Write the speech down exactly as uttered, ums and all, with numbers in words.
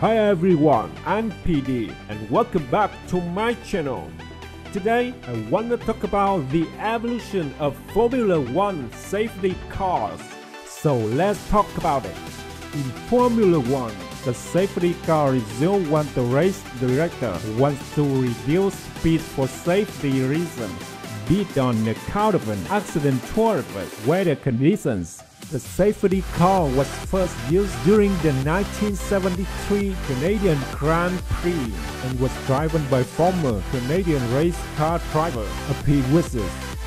Hi everyone, I'm P D and welcome back to my channel. Today I want to talk about the evolution of Formula One safety cars. So let's talk about it. In Formula One, the safety car results when the race director wants to reduce speed for safety reasons, be it on account of an accident or weather conditions. The safety car was first used during the nineteen seventy-three Canadian Grand Prix and was driven by former Canadian race car driver Eppie Wietzes.